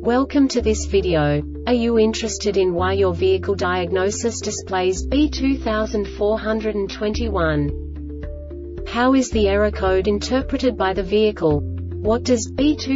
Welcome to this video. Are you interested in why your vehicle diagnosis displays B2421? How is the error code interpreted by the vehicle? What does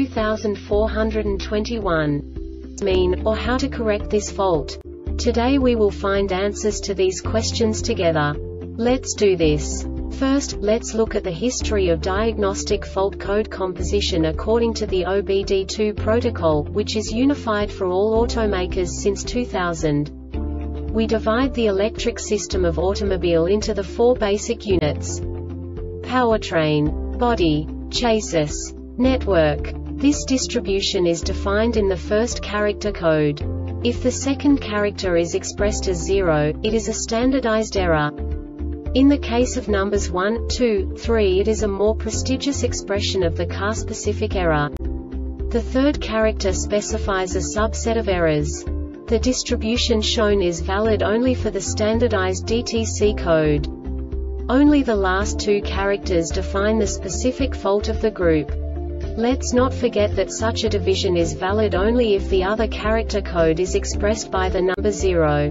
B2421 mean, or how to correct this fault? Today we will find answers to these questions together. Let's do this. First, let's look at the history of diagnostic fault code composition according to the OBD2 protocol, which is unified for all automakers since 2000. We divide the electric system of automobile into the four basic units: powertrain, body, chassis, network. This distribution is defined in the first character code. If the second character is expressed as 0, it is a standardized error. In the case of numbers 1, 2, 3, it is a more prestigious expression of the car-specific error. The third character specifies a subset of errors. The distribution shown is valid only for the standardized DTC code. Only the last two characters define the specific fault of the group. Let's not forget that such a division is valid only if the other character code is expressed by the number 0.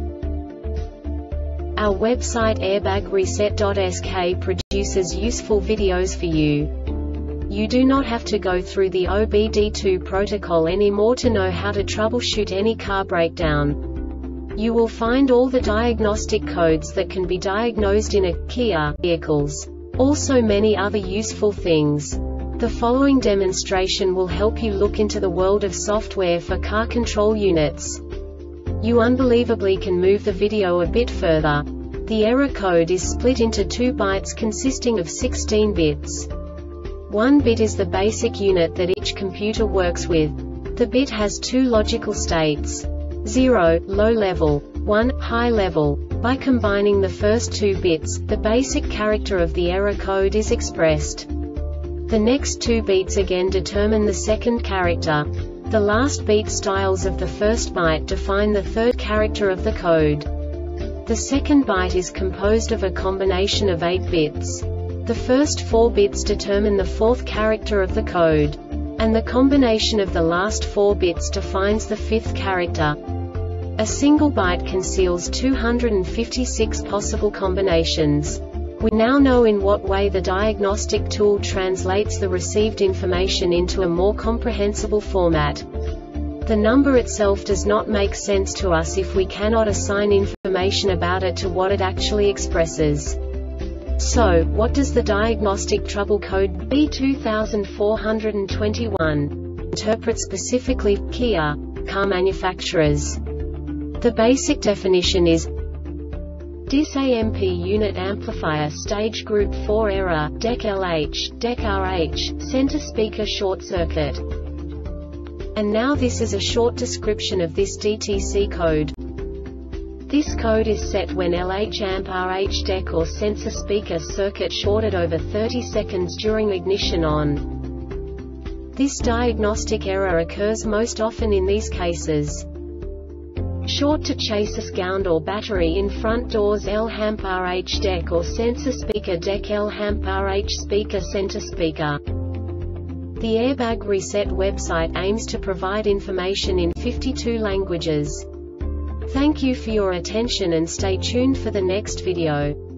Our website airbagreset.sk produces useful videos for you. You do not have to go through the OBD2 protocol anymore to know how to troubleshoot any car breakdown. You will find all the diagnostic codes that can be diagnosed in a Kia vehicles. Also many other useful things. The following demonstration will help you look into the world of software for car control units. You unbelievably can move the video a bit further. The error code is split into 2 bytes consisting of 16 bits. 1 bit is the basic unit that each computer works with. The bit has 2 logical states: 0, low level, 1, high level. By combining the first 2 bits, the basic character of the error code is expressed. The next 2 beats again determine the second character. The last beat styles of the first byte define the third character of the code. The second byte is composed of a combination of 8 bits. The first 4 bits determine the fourth character of the code. And the combination of the last 4 bits defines the fifth character. A single byte conceals 256 possible combinations. We now know in what way the diagnostic tool translates the received information into a more comprehensible format. The number itself does not make sense to us if we cannot assign information about it to what it actually expresses. So, what does the diagnostic trouble code B2421 interpret specifically for Kia car manufacturers? The basic definition is DIS-AMP unit amplifier stage group 4 error, DEC LH, DEC RH, center speaker short circuit. And now this is a short description of this DTC code. This code is set when LH amp RH DEC or sensor speaker circuit shorted over 30 seconds during ignition on. This diagnostic error occurs most often in these cases: short to chassis ground or battery in front doors L-Hamp RH DEC or sensor speaker DEC L-Hamp RH speaker center speaker. The Airbag Reset website aims to provide information in 52 languages. Thank you for your attention and stay tuned for the next video.